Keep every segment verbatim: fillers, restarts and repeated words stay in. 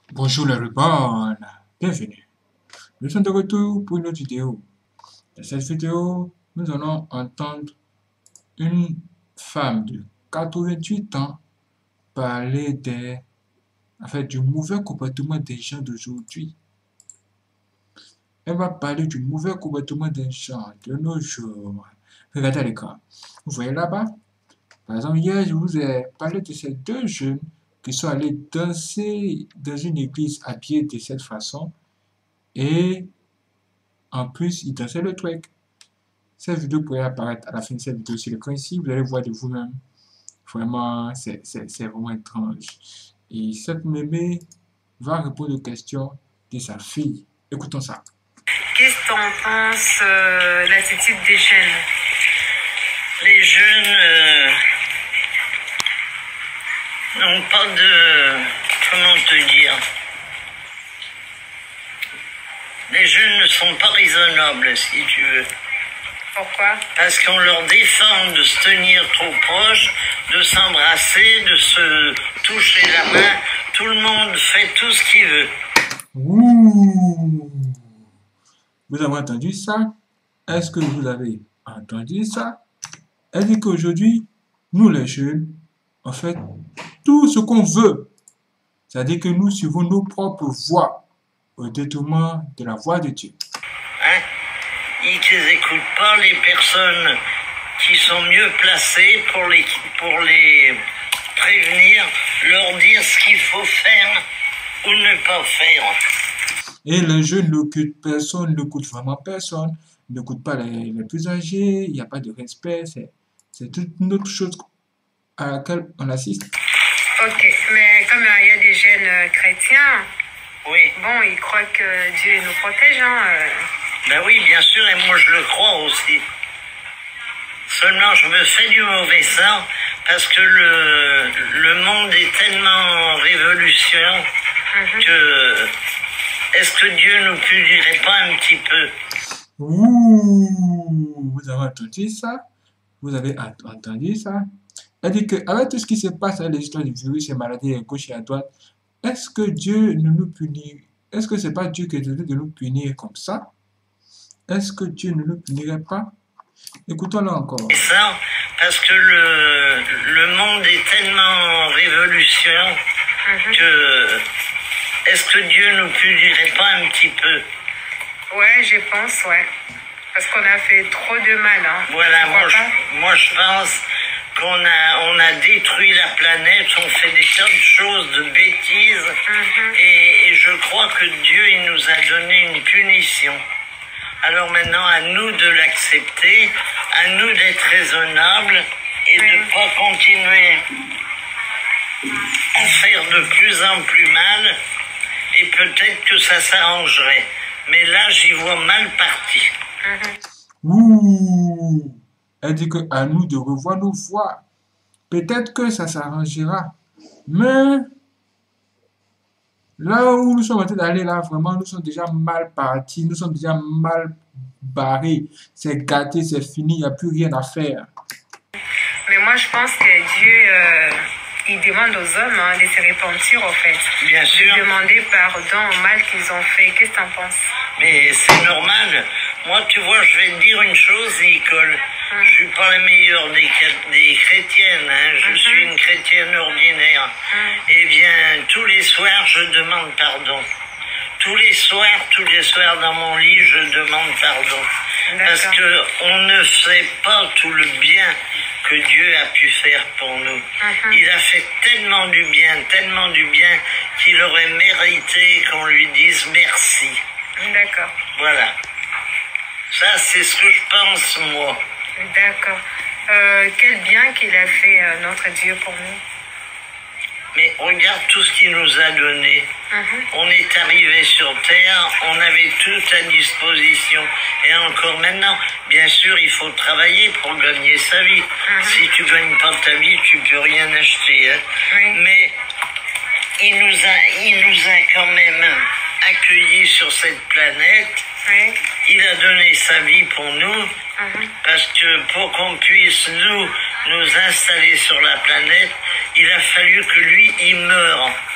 Bonjour les ruban, bienvenue. Nous sommes de retour pour une autre vidéo. Dans cette vidéo, nous allons entendre une femme de quatre-vingt-huit ans parler des, en fait, du mauvais comportement des gens d'aujourd'hui. Elle va parler du mauvais comportement des gens de nos jours. Regardez à l'écran. Vous voyez là-bas? Par exemple, hier, je vous ai parlé de ces deux jeunes qui sont allés danser dans une église habillés de cette façon. Et en plus, ils dansaient le twerk. Cette vidéo pourrait apparaître à la fin de cette vidéo sur l'écran ici. Vous allez voir de vous-même. Vraiment, c'est vraiment étrange. Et cette mémé va répondre aux questions de sa fille. Écoutons ça. Qu'est-ce que t'en penses, euh, l'attitude des jeunes? Les jeunes euh, n'ont pas de... Comment te dire? Les jeunes ne sont pas raisonnables, si tu veux. Pourquoi? Parce qu'on leur défend de se tenir trop proche, de s'embrasser, de se toucher la main. Tout le monde fait tout ce qu'il veut. Ouh! Vous avez entendu ça? Est-ce que vous avez entendu ça? Elle dit qu'aujourd'hui, nous les jeunes, on fait tout ce qu'on veut. C'est-à-dire que nous suivons nos propres voies au détournement de la voie de Dieu. Hein? Ils ne écoutent pas les personnes qui sont mieux placées pour les, pour les prévenir, leur dire ce qu'il faut faire ou ne pas faire. Et les jeunes n'écoutent personne, n'écoutent vraiment personne, n'écoutent pas les, les plus âgés, il n'y a pas de respect, c'est toute une autre chose à laquelle on assiste. Ok, mais comme il y a des jeunes euh, chrétiens, oui. Bon, ils croient que Dieu nous protège, hein. Euh... Ben oui, bien sûr, et moi je le crois aussi. Seulement, je me fais du mauvais sang parce que le, le monde est tellement révolution mm-hmm. que est-ce que Dieu ne nous punirait pas un petit peu? Ouh, vous avez entendu ça? Vous avez entendu ça? Elle dit qu'avec tout ce qui se passe avec les histoires du virus et maladies à gauche et à droite, est-ce que Dieu ne nous punit? Est-ce que c'est pas Dieu qui est décidé de nous punir comme ça? Est-ce que Dieu ne nous punirait pas? Écoutons-le encore. C'est ça, parce que le, le monde est tellement révolution mm-hmm. que est-ce que Dieu ne nous punirait pas un petit peu? Ouais, je pense, ouais. Parce qu'on a fait trop de mal, hein. Voilà, moi je, moi je pense qu'on a, on a détruit la planète, on fait des tas de choses, de bêtises, mm-hmm. et, et je crois que Dieu, il nous a donné une punition. Alors maintenant, à nous de l'accepter, à nous d'être raisonnables et oui. de ne pas continuer à faire de plus en plus mal, et peut-être que ça s'arrangerait. Mais là, j'y vois mal parti. Mm-hmm. Ouh! Elle dit qu'à nous de revoir nos voies. Peut-être que ça s'arrangera. Mais là où nous sommes en train d'aller, là, vraiment, nous sommes déjà mal partis. Nous sommes déjà mal barrés. C'est gâté, c'est fini, il n'y a plus rien à faire. Mais moi, je pense que Dieu, euh, il demande aux hommes hein, de se repentir, en fait. Bien sûr. De demander pardon au mal qu'ils ont fait. Qu'est-ce que tu en penses? Mais c'est normal. Moi, tu vois, je vais te dire une chose, Nicole. Hum. Je suis pas la meilleure des, des chrétiennes. Hein. Je hum. suis une chrétienne ordinaire. Hum. Eh bien, tous les soirs, je demande pardon. Tous les soirs, tous les soirs dans mon lit, je demande pardon. Parce que on ne sait pas tout le bien que Dieu a pu faire pour nous. Uh-huh. Il a fait tellement du bien, tellement du bien, qu'il aurait mérité qu'on lui dise merci. D'accord. Voilà. Ça, c'est ce que je pense, moi. D'accord. Euh, quel bien qu'il a fait, euh, notre Dieu, pour nous. Mais regarde tout ce qu'il nous a donné. Uh-huh. On est arrivé sur Terre, on avait tout à disposition. Et encore maintenant, bien sûr, il faut travailler pour gagner sa vie. Uh-huh. Si tu gagnes pas ta vie, tu peux rien acheter. Hein. Oui. Mais il nous a, il nous a quand même accueillis sur cette planète. Oui. Il a donné sa vie pour nous. Uh-huh. Parce que pour qu'on puisse nous, nous installer sur la planète, il a fallu que lui, il meure.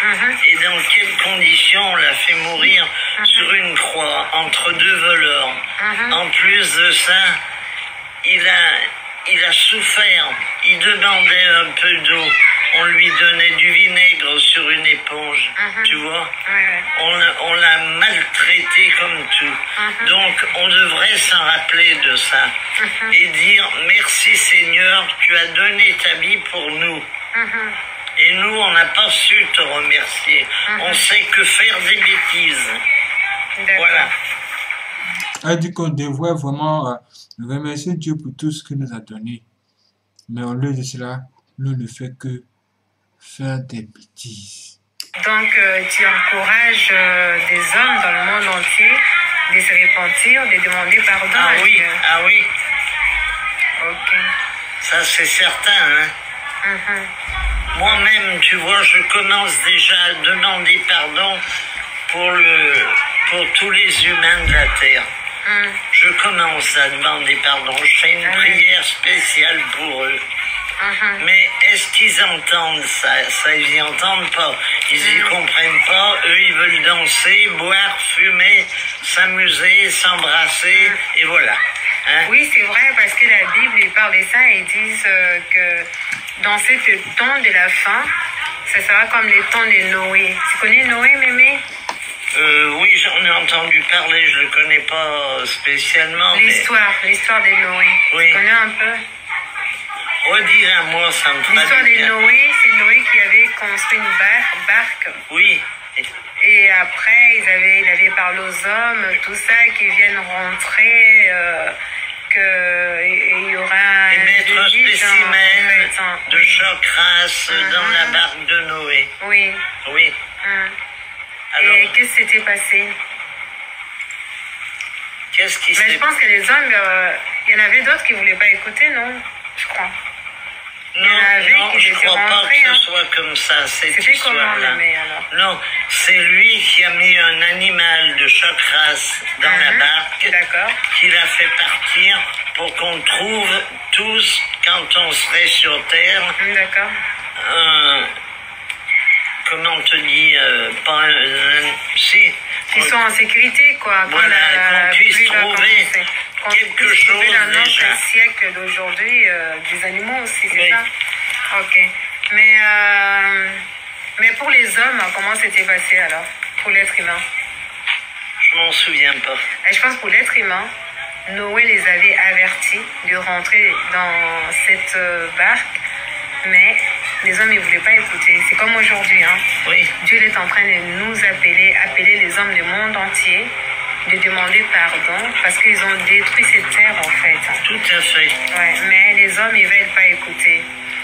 Mhm. Et dans quelles conditions on l'a fait mourir Mhm. sur une croix, entre deux voleurs. Mhm. En plus de ça, il a, il a souffert. Il demandait un peu d'eau. On lui donnait du vinaigre sur une éponge, Mhm. tu vois. Ouais, ouais. On, l'a- on l'a maltraité comme tout. Mhm. Donc, on devrait s'en rappeler de ça. Mhm. Et dire, merci Seigneur, tu as donné ta vie pour nous. Mhm. Et nous, on n'a pas su te remercier. Mhm. On sait que faire des bêtises. D'accord. Voilà. Elle dit qu'on devrait vraiment euh, remercier Dieu pour tout ce qu'il nous a donné. Mais au lieu de cela, nous ne faisons que faire des bêtises. Donc, euh, tu encourages euh, des hommes dans le monde entier de se repentir, de demander pardon Ah à oui, Dieu. ah oui, Ok. ça c'est certain. Hein. Mhm. Moi-même, tu vois, je commence déjà à demander pardon pour, le, pour tous les humains de la Terre. Mhm. Je commence à demander pardon. Je fais une Amen. prière spéciale pour eux. Mhm. Mais est-ce qu'ils entendent ça? Ça, ils n'y entendent pas. Ils n'y Mm. comprennent pas. Eux, ils veulent danser, boire, fumer, s'amuser, s'embrasser, et voilà. Hein? Oui, c'est vrai, parce que la Bible il parle de ça et ils disent euh, que dans ce temps de la fin, ça sera comme les temps de Noé. Tu connais Noé, Mémé? Euh, oui, j'en ai entendu parler, je ne le connais pas spécialement. L'histoire, l'histoire de Noé. Oui. Tu connais un peu? Mais redire à moi, ça me fera L'histoire du de bien. Noé, c'est Noé qui avait construit une bar- barque. Oui, Et après, ils avaient, il avait parlé aux hommes, tout ça, qu'ils viennent rentrer, euh, qu'il y aura et un mettre un devis, genre, spécimen en fait, hein. de Oui. chaque race dans Mhm. la barque de Noé. Oui. Oui. Hum. Alors, Et qu'est-ce qui s'était passé? qu'est-ce qui Mais s'est je pense que les hommes, euh, il y en avait d'autres qui ne voulaient pas écouter, non? Je crois. Non, y en avait non, qui je étaient crois pas rentrés, que hein. ce soit comme ça, cette C'était comment, histoire-là. mais alors? Non, c'est lui qui a mis un animal de chaque race dans la Mhm. barque, D'accord. qui l'a fait partir pour qu'on trouve tous, quand on serait sur Terre, Hum, D'accord. un... Comment on te dit euh, pas un, un- si, Ils sont en sécurité, quoi. Quand Voilà, la qu'on puisse pluie va trouver commencer. Qu'on quelque puisse trouver chose dans notre déjà. siècle d'aujourd'hui, euh, des animaux aussi, c'est Oui. ça? Ok. Mais, euh, mais pour les hommes, comment c'était passé alors? Pour l'être humain? je m'en souviens pas. Et je pense pour l'être humain, Noé les avait avertis de rentrer dans cette euh, barque, mais les hommes ne voulaient pas écouter. C'est comme aujourd'hui, hein. Oui, Dieu est en train de nous appeler, appeler les hommes du monde entier, de demander pardon, parce qu'ils ont détruit cette terre en fait. tout à fait. Ouais, mais les hommes, ils ne veulent pas écouter.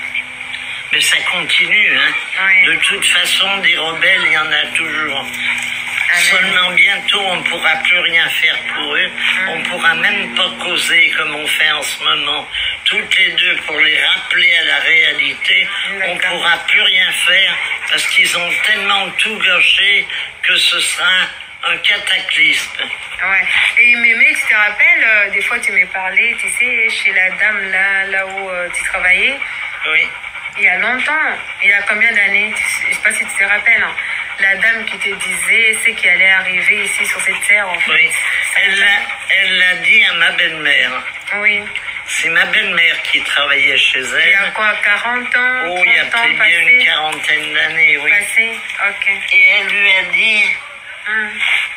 Mais ça continue, hein. Ouais. De toute façon, des rebelles, il y en a toujours. Amen. Seulement bientôt, on ne pourra plus rien faire pour eux. On ne pourra même pas causer comme on fait en ce moment. Toutes les deux, pour les rappeler à la réalité, on ne D'accord. pourra plus rien faire parce qu'ils ont tellement tout gâché que ce sera un cataclysme. Ouais. Et Mémé, tu te rappelles, euh, des fois tu m'as parlé, tu sais, chez la dame là, là où euh, tu travaillais, Oui. il y a longtemps, il y a combien d'années, je ne sais pas si tu te rappelles, hein, la dame qui te disait ce qui allait arriver ici sur cette terre en fait. Oui. Elle l'a, elle l'a dit à ma belle-mère. Oui. C'est ma belle-mère qui travaillait chez Il y a elle. quoi, quarante ans, Oh, il y a trente ans peut-être bien une passés? quarantaine d'années, oui. Passés, ok. Et elle lui a dit Hum.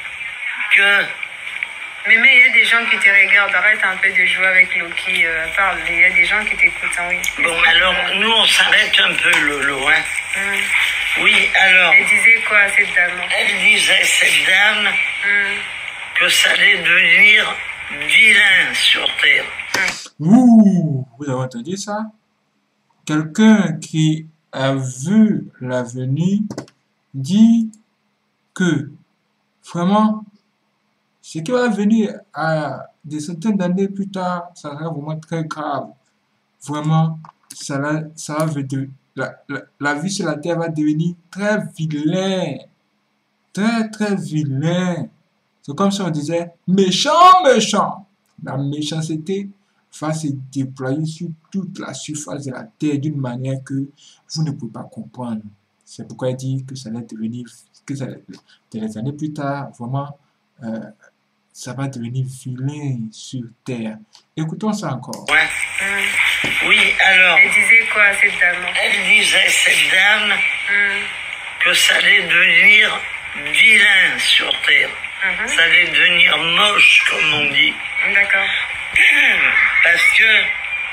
que Mémé, il y a des gens qui te regardent, arrête un peu de jouer avec Loki, euh, parle, il y a des gens qui t'écoutent, hein, oui. bon, alors, nous, on s'arrête un peu, Lolo, hein. Hum. Oui, alors, Elle disait quoi, cette dame? elle disait, cette dame, Hum. que ça allait devenir vilain sur Terre. Ouh, vous avez entendu ça? Quelqu'un qui a vu l'avenir dit que vraiment, ce qui va venir à des centaines d'années plus tard, ça sera vraiment très grave. Vraiment, ça va, ça va venir- la, la, la vie sur la terre va devenir très vilain. Très, très vilain. C'est comme si on disait méchant, méchant. La méchanceté va se déployer sur toute la surface de la terre d'une manière que vous ne pouvez pas comprendre. C'est pourquoi il dit que ça allait devenir, que ça, des années plus tard, vraiment, euh, ça va devenir vilain sur terre. Écoutons ça encore. Ouais. Hum. Oui, alors, Elle disait quoi, cette dame? elle disait, cette dame, Hum. que ça allait devenir vilain sur terre. Mhm. Ça allait devenir moche, comme on dit. D'accord. Parce que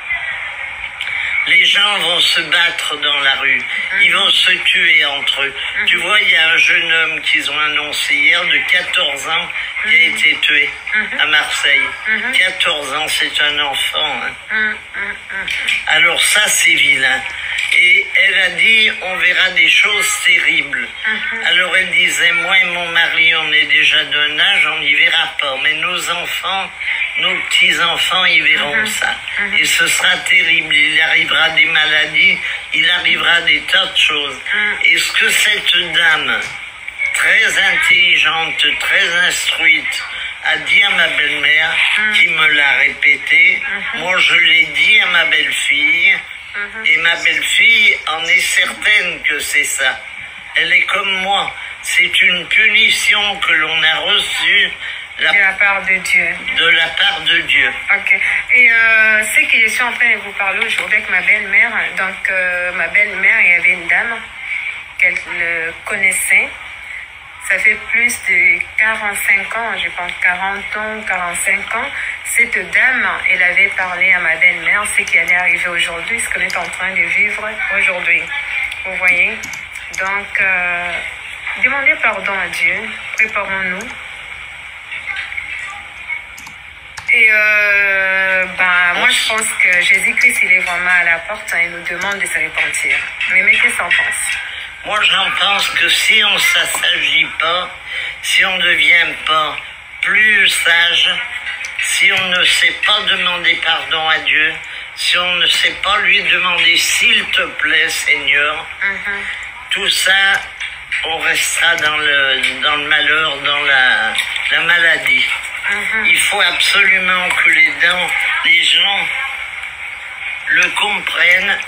les gens vont se battre dans la rue. Ils vont se tuer entre eux. Tu vois, il y a un jeune homme qu'ils ont annoncé hier de quatorze ans qui a été tué à Marseille. quatorze ans, c'est un enfant. Hein. Hum, hum, hum. Alors ça, c'est vilain. Et elle a dit, on verra des choses terribles. Alors elle disait, moi et mon mari, on est déjà d'un âge, on n'y verra pas. Mais nos enfants, nos petits-enfants, ils verront ça. Et ce sera terrible. Il arrivera des maladies, il arrivera des tas de choses. Et ce que cette dame, très intelligente, très instruite, a dit à ma belle-mère, qui me l'a répété, moi je l'ai dit à ma belle-fille, et ma belle-fille en est certaine que c'est ça. Elle est comme moi. C'est une punition que l'on a reçue la- De la part de Dieu. de la part de Dieu. Ok. Et euh, c'est que je suis en train de vous parler aujourd'hui avec ma belle-mère. Donc, euh, ma belle-mère, il y avait une dame qu'elle euh, connaissait. Ça fait plus de quarante-cinq ans, je pense quarante ans, quarante-cinq ans. Cette dame, elle avait parlé à ma belle-mère ce qui allait arriver aujourd'hui, ce qu'elle est en train de vivre aujourd'hui. Vous voyez? Donc, euh, demandez pardon à Dieu. Préparons-nous. Et euh, ben, moi, je pense que Jésus-Christ, il est vraiment à la porte hein, et nous demande de se repentir. Mais, mais qu'est-ce que t'en penses? Moi, j'en pense que si on ne s'assagit pas, si on ne devient pas plus sage, si on ne sait pas demander pardon à Dieu, si on ne sait pas lui demander s'il te plaît, Seigneur, Mhm. tout ça, on restera dans le, dans le malheur, dans la, la maladie. Mhm. Il faut absolument que les, dents, les gens le comprennent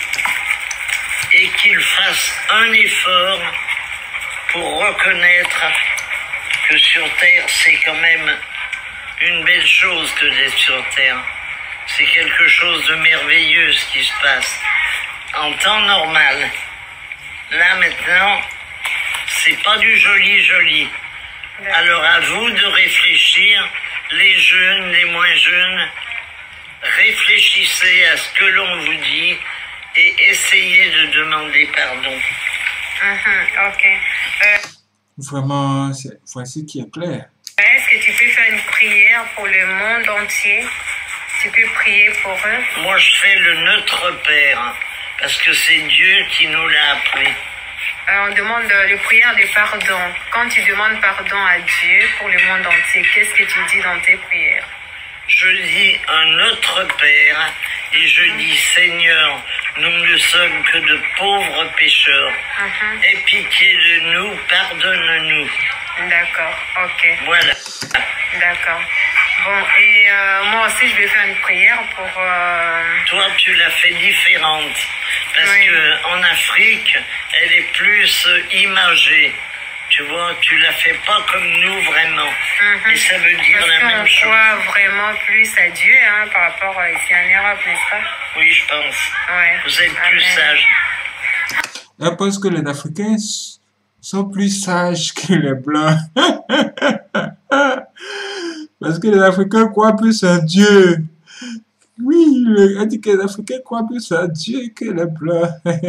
et qu'ils fassent un effort pour reconnaître que sur Terre, c'est quand même une belle chose que d'être sur Terre. C'est quelque chose de merveilleux ce qui se passe. En temps normal, là maintenant, c'est pas du joli joli. Alors à vous de réfléchir, les jeunes, les moins jeunes, réfléchissez à ce que l'on vous dit et essayez de demander pardon. Mhm. Ok. Euh, Vraiment, c'est- voici qui est clair. Est-ce que tu peux faire une prière pour le monde entier? Tu peux prier pour eux? Moi je fais le Notre Père, parce que c'est Dieu qui nous l'a appris. Euh, on demande euh, les prières de pardon. Quand tu demandes pardon à Dieu pour le monde entier, qu'est-ce que tu dis dans tes prières? Je dis un Notre Père et je dis Seigneur, nous ne sommes que de pauvres pécheurs. Mhm. Aie pitié de nous, pardonne-nous. D'accord, ok, Voilà. d'accord. Bon, et euh, moi aussi, je vais faire une prière pour... euh, Toi, tu l'as fait différente. Parce Oui. que en Afrique, elle est plus euh, imagée. Tu vois, tu la fais pas comme nous vraiment. Mhm. Et ça veut dire Parce la même qu'on chose. croit vraiment plus à Dieu hein, par rapport à ici en Europe, n'est-ce pas? Oui, je pense. Ouais. Vous êtes plus Amen. sage. Elle pense que les Africains s- sont plus sages que les Blancs. Parce que les Africains croient plus en Dieu. Oui, le- elle dit que les Africains croient plus en Dieu que les Blancs.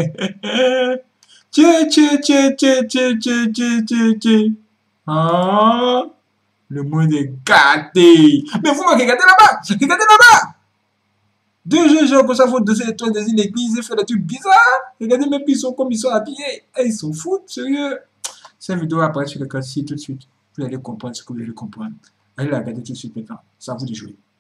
Dieu, Dieu, Dieu, Dieu, Dieu, Dieu, Dieu, Dieu, Dieu. Ah, le monde est gâté. Mais vous me regardez là-bas, regardez là-bas. Deux jeunes gens comme ça font deux étoiles dans une église et font des trucs bizarres. Regardez même ils sont comme ils sont habillés. Et ils sont fous, sérieux. Cette vidéo apparaît sur le canal tout de suite. Vous allez comprendre ce que vous allez comprendre. Allez la regarder tout de suite maintenant. C'est à vous de jouer.